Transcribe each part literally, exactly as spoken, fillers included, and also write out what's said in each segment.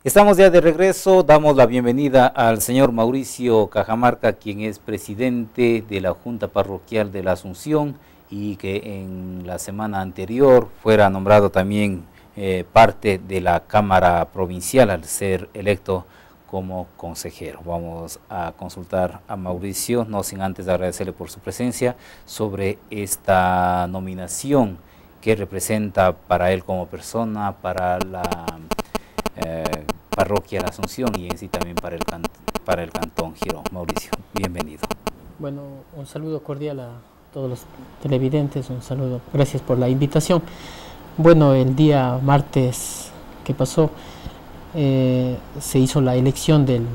Estamos ya de regreso, damos la bienvenida al señor Mauricio Cajamarca, quien es presidente de la Junta Parroquial de la Asunción y que en la semana anterior fuera nombrado también eh, parte de la Cámara Provincial al ser electo como consejero. Vamos a consultar a Mauricio, no sin antes agradecerle por su presencia, sobre esta nominación que representa para él como persona, para la eh, parroquia La Asunción y en sí también para el, can para el Cantón Girón. Mauricio, bienvenido. Bueno, un saludo cordial a todos los televidentes, un saludo, gracias por la invitación. Bueno, el día martes que pasó eh, se hizo la elección del,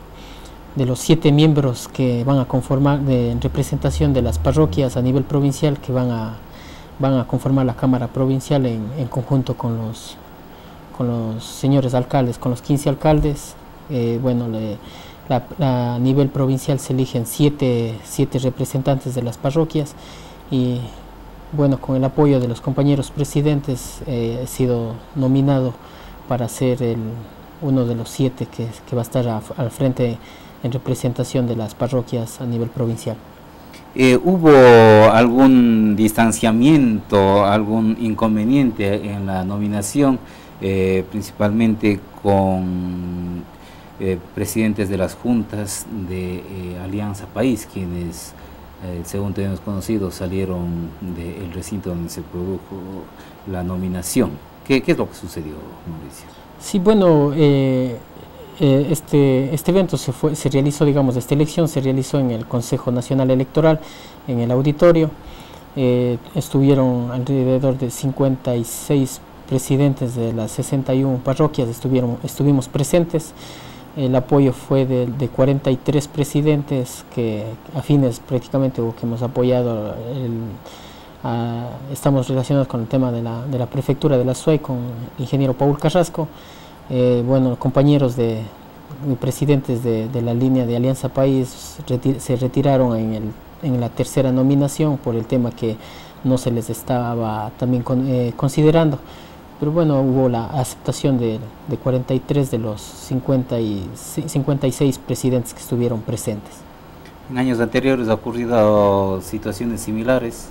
de los siete miembros que van a conformar de, en representación de las parroquias a nivel provincial, que van a, van a conformar la Cámara Provincial en, en conjunto con los con los señores alcaldes, con los quince alcaldes. Eh, bueno, le, la, la, a nivel provincial se eligen siete, siete representantes de las parroquias y bueno, con el apoyo de los compañeros presidentes eh, he sido nominado para ser el, uno de los siete que, que va a estar a, al frente en representación de las parroquias a nivel provincial. Eh, ¿Hubo algún distanciamiento, algún inconveniente en la nominación? Eh, principalmente con eh, presidentes de las juntas de eh, Alianza País, quienes, eh, según tenemos conocido, salieron del recinto donde se produjo la nominación. ¿Qué, qué es lo que sucedió, Mauricio? Sí, bueno, eh, eh, este, este evento se, fue, se realizó, digamos, esta elección se realizó en el Consejo Nacional Electoral, en el auditorio. Eh, estuvieron alrededor de cincuenta y seis presidentes de las sesenta y una parroquias, estuvieron, estuvimos presentes. El apoyo fue de, de cuarenta y tres presidentes que afines prácticamente o que hemos apoyado. El, a, estamos relacionados con el tema de la, de la prefectura de la S U E, con el ingeniero Paul Carrasco. Eh, bueno, compañeros de, de presidentes de, de la línea de Alianza País retir, se retiraron en, el, en la tercera nominación por el tema que no se les estaba también con, eh, considerando. Pero bueno, hubo la aceptación de, de cuarenta y tres de los cincuenta y seis presidentes que estuvieron presentes. ¿En años anteriores ha ocurrido situaciones similares?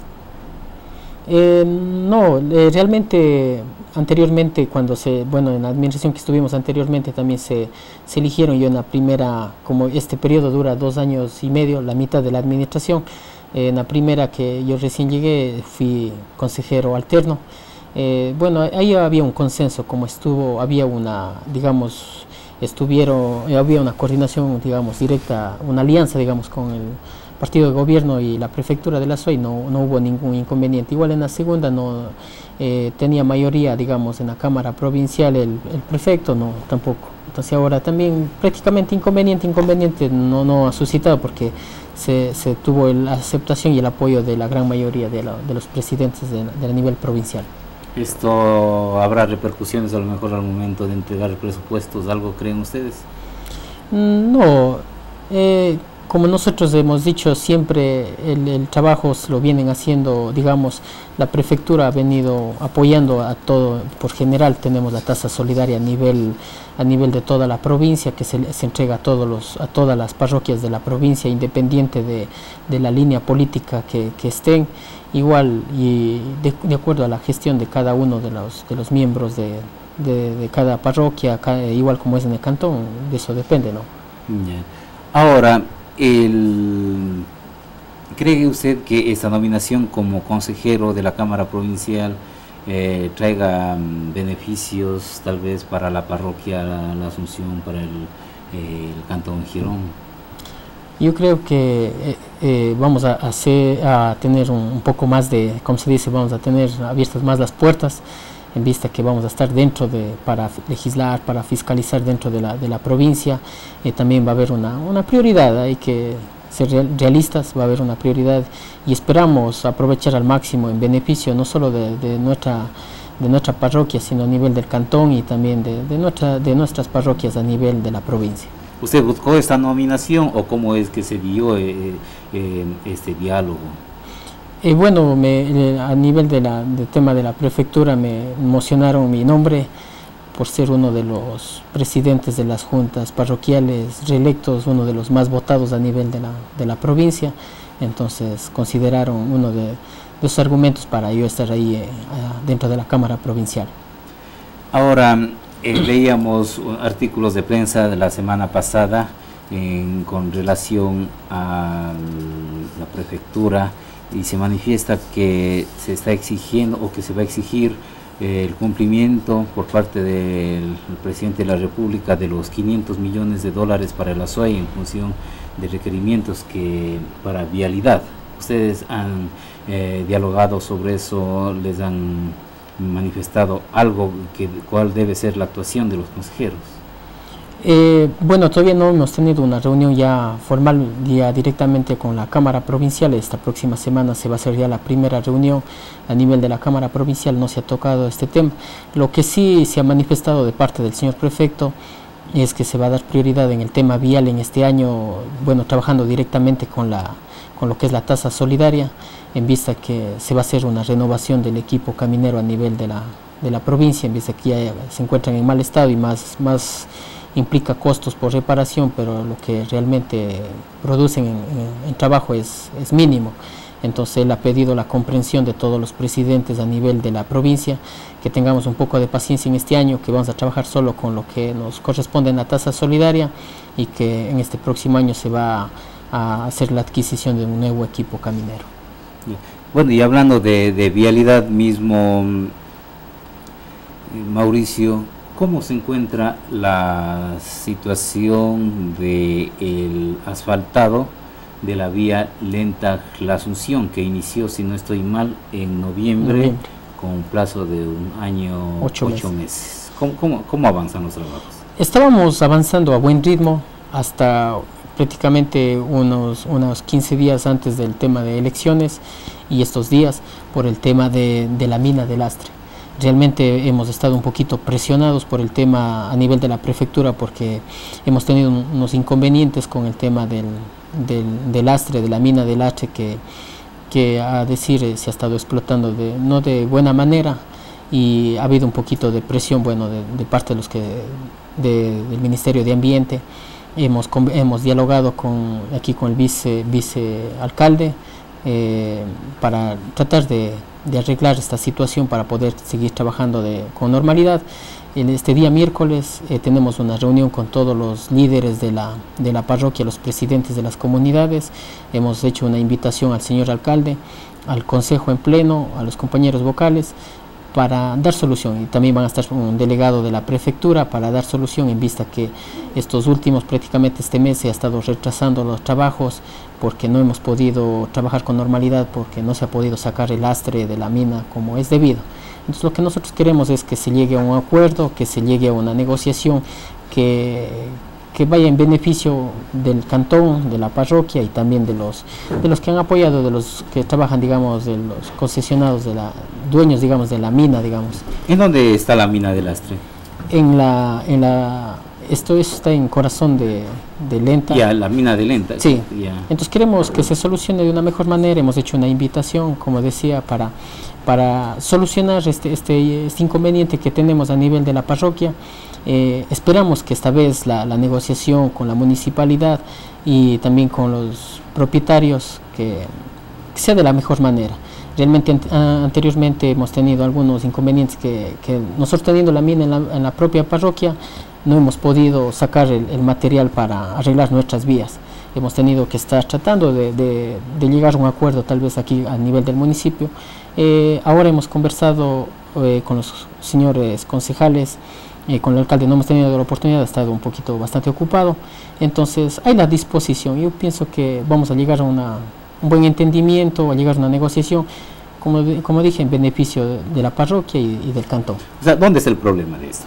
Eh, no, eh, realmente anteriormente cuando se, bueno, en la administración que estuvimos anteriormente también se, se eligieron. Yo en la primera, como este periodo dura dos años y medio, la mitad de la administración, eh, en la primera que yo recién llegué fui consejero alterno. Eh, bueno, ahí había un consenso, como estuvo, había una, digamos, estuvieron, había una coordinación, digamos, directa, una alianza, digamos, con el partido de gobierno y la prefectura de la S U E, no, no hubo ningún inconveniente. Igual en la segunda no eh, tenía mayoría, digamos, en la Cámara Provincial el, el prefecto, no, tampoco. Entonces ahora también prácticamente inconveniente, inconveniente no, no ha suscitado porque se, se tuvo la aceptación y el apoyo de la gran mayoría de, la, de los presidentes de, de nivel provincial. ¿Esto habrá repercusiones a lo mejor al momento de entregar presupuestos? ¿Algo creen ustedes? No, eh, como nosotros hemos dicho siempre, el, el trabajo lo vienen haciendo, digamos, la prefectura ha venido apoyando a todo, por general tenemos la tasa solidaria a nivel, a nivel de toda la provincia, que se, se entrega a, todos los, a todas las parroquias de la provincia, independiente de, de la línea política que, que estén. Igual y de, de acuerdo a la gestión de cada uno de los, de los miembros de, de, de cada parroquia, cada, igual como es en el cantón, de eso depende, ¿no? Yeah. Ahora, el, ¿cree usted que esta nominación como consejero de la Cámara Provincial eh, traiga um, beneficios tal vez para la parroquia La, la Asunción, para el, eh, el Cantón Girón? Yo creo que eh, eh, vamos a, hacer, a tener un, un poco más de, como se dice, vamos a tener abiertas más las puertas, en vista que vamos a estar dentro de, para legislar, para fiscalizar dentro de la, de la provincia. Eh, también va a haber una, una prioridad, hay que ser realistas, va a haber una prioridad y esperamos aprovechar al máximo en beneficio no solo de, de, nuestra, de nuestra parroquia, sino a nivel del cantón y también de, de, nuestra, de nuestras parroquias a nivel de la provincia. ¿Usted buscó esta nominación o cómo es que se dio eh, eh, este diálogo? Eh, bueno, me, eh, a nivel del de tema de la prefectura me mocionaron mi nombre por ser uno de los presidentes de las juntas parroquiales reelectos, uno de los más votados a nivel de la, de la provincia. Entonces consideraron uno de, de los argumentos para yo estar ahí eh, dentro de la Cámara Provincial. Ahora, eh, leíamos artículos de prensa de la semana pasada en, con relación a la prefectura, y se manifiesta que se está exigiendo o que se va a exigir eh, el cumplimiento por parte del presidente de la República de los quinientos millones de dólares para el ASUAI en función de requerimientos que para vialidad. ¿Ustedes han eh, dialogado sobre eso? ¿Les han manifestado algo? Que, ¿Cuál debe ser la actuación de los consejeros? Eh, bueno, todavía no hemos tenido una reunión ya formal ya directamente con la Cámara Provincial. Esta próxima semana se va a hacer ya la primera reunión a nivel de la Cámara Provincial. No se ha tocado este tema. Lo que sí se ha manifestado de parte del señor prefecto es que se va a dar prioridad en el tema vial en este año, bueno, trabajando directamente con, la, con lo que es la tasa solidaria, en vista que se va a hacer una renovación del equipo caminero a nivel de la, de la provincia, en vista que ya se encuentran en mal estado y más... más implica costos por reparación, pero lo que realmente producen en, en, en trabajo es, es mínimo. Entonces él ha pedido la comprensión de todos los presidentes a nivel de la provincia, que tengamos un poco de paciencia en este año, que vamos a trabajar solo con lo que nos corresponde en la tasa solidaria y que en este próximo año se va a hacer la adquisición de un nuevo equipo caminero. Bueno, y hablando de, de vialidad mismo, Mauricio, ¿cómo se encuentra la situación del asfaltado de la vía Lenta-La Asunción, que inició, si no estoy mal, en noviembre, noviembre. con un plazo de un año, ocho, ocho meses? meses. ¿Cómo, cómo, ¿Cómo avanzan los trabajos? Estábamos avanzando a buen ritmo hasta prácticamente unos, unos quince días antes del tema de elecciones y estos días por el tema de, de la mina de Lastre. Realmente hemos estado un poquito presionados por el tema a nivel de la prefectura, porque hemos tenido unos inconvenientes con el tema del, del, del lastre, de la mina del lastre, que, que a decir se ha estado explotando de, no de buena manera, y ha habido un poquito de presión, bueno, de, de parte de los que de, del Ministerio de Ambiente. Hemos, hemos dialogado con, aquí con el vice, vicealcalde eh, para tratar de de arreglar esta situación para poder seguir trabajando de, con normalidad. En este día miércoles eh, tenemos una reunión con todos los líderes de la, de la parroquia, los presidentes de las comunidades. Hemos hecho una invitación al señor alcalde, al consejo en pleno, a los compañeros vocales, para dar solución, y también van a estar un delegado de la prefectura para dar solución, en vista que estos últimos, prácticamente este mes, se ha estado retrasando los trabajos porque no hemos podido trabajar con normalidad, porque no se ha podido sacar el lastre de la mina como es debido. Entonces lo que nosotros queremos es que se llegue a un acuerdo, que se llegue a una negociación que, que vaya en beneficio del cantón, de la parroquia y también de los, de los que han apoyado, de los que trabajan, digamos, de los concesionados, de la dueños, digamos, de la mina, digamos. ¿En dónde está la mina de Lastre? En la, en la, esto está en corazón de, de Lenta. Ya, la mina de Lenta. Sí. Ya. Entonces queremos que se solucione de una mejor manera. Hemos hecho una invitación, como decía, para, para solucionar este, este, este inconveniente que tenemos a nivel de la parroquia. Eh, esperamos que esta vez la, la negociación con la municipalidad y también con los propietarios que, que sea de la mejor manera. Realmente an anteriormente hemos tenido algunos inconvenientes que, que nosotros, teniendo la mina en la, en la propia parroquia, no hemos podido sacar el, el material para arreglar nuestras vías. Hemos tenido que estar tratando de, de, de llegar a un acuerdo, tal vez aquí a nivel del municipio. Eh, ahora hemos conversado eh, con los señores concejales, eh, con el alcalde no hemos tenido la oportunidad, ha estado un poquito bastante ocupado. Entonces hay la disposición. Yo pienso que vamos a llegar a una, un buen entendimiento, a llegar a una negociación, como, como dije, en beneficio de, de la parroquia y, y del cantón. O sea, ¿dónde es el problema de esto?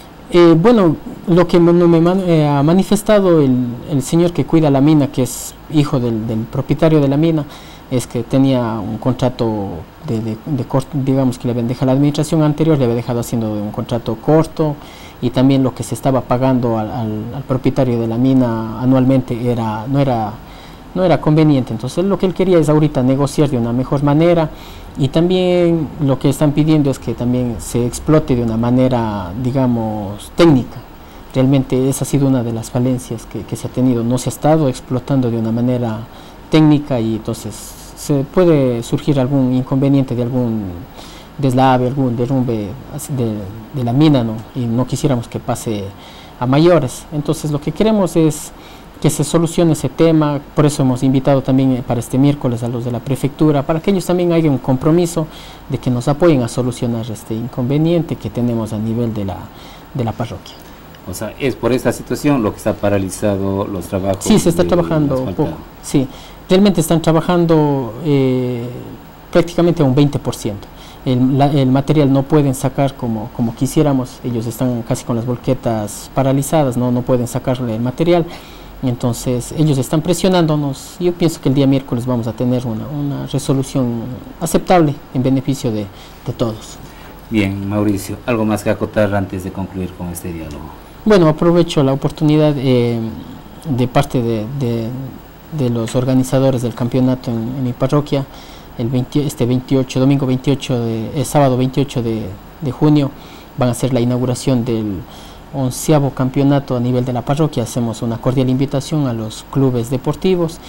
Eh, bueno, lo que me, me man, eh, ha manifestado el, el señor que cuida la mina, que es hijo del, del propietario de la mina, es que tenía un contrato de, de, de corto, digamos que le habían dejado la administración anterior, le había dejado haciendo un contrato corto, y también lo que se estaba pagando al, al, al propietario de la mina anualmente era no era no era conveniente. Entonces lo que él quería es ahorita negociar de una mejor manera, y también lo que están pidiendo es que también se explote de una manera, digamos, técnica. Realmente esa ha sido una de las falencias que, que se ha tenido, no se ha estado explotando de una manera técnica, y entonces se puede surgir algún inconveniente de algún deslave, algún derrumbe de, de la mina, ¿no? Y no quisiéramos que pase a mayores. Entonces lo que queremos es que se solucione ese tema. Por eso hemos invitado también para este miércoles a los de la prefectura, para que ellos también hagan un compromiso de que nos apoyen a solucionar este inconveniente que tenemos a nivel de la, de la parroquia. O sea, es por esta situación lo que está paralizado los trabajos. Sí, se está trabajando un poco. Sí, realmente están trabajando eh, prácticamente a un veinte por ciento. El, la, el material no pueden sacar como, como quisiéramos. Ellos están casi con las volquetas paralizadas, no, no pueden sacarle el material. Entonces ellos están presionándonos. Yo pienso que el día miércoles vamos a tener una, una resolución aceptable en beneficio de, de todos. Bien, Mauricio, ¿algo más que acotar antes de concluir con este diálogo? Bueno, aprovecho la oportunidad eh, de parte de, de, de los organizadores del campeonato en, en mi parroquia. El veinte, este veintiocho, domingo veintiocho, de, el sábado veintiocho de, de junio, van a hacer la inauguración del onceavo campeonato a nivel de la parroquia. Hacemos una cordial invitación a los clubes deportivos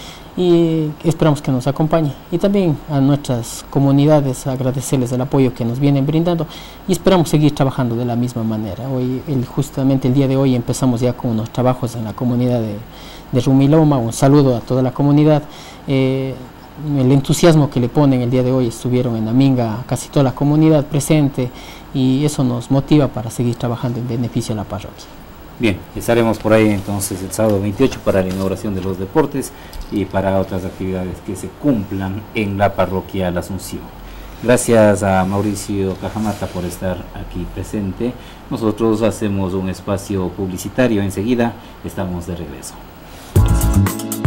y esperamos que nos acompañe, y también a nuestras comunidades agradecerles el apoyo que nos vienen brindando, y esperamos seguir trabajando de la misma manera. Hoy, el, justamente el día de hoy empezamos ya con unos trabajos en la comunidad de, de Rumiloma. Un saludo a toda la comunidad. Eh, el entusiasmo que le ponen el día de hoy, estuvieron en Aminga casi toda la comunidad presente, y eso nos motiva para seguir trabajando en beneficio de la parroquia. Bien, estaremos por ahí entonces el sábado veintiocho para la inauguración de los deportes y para otras actividades que se cumplan en la parroquia La Asunción. Gracias a Mauricio Cajamarca por estar aquí presente. Nosotros hacemos un espacio publicitario, enseguida estamos de regreso.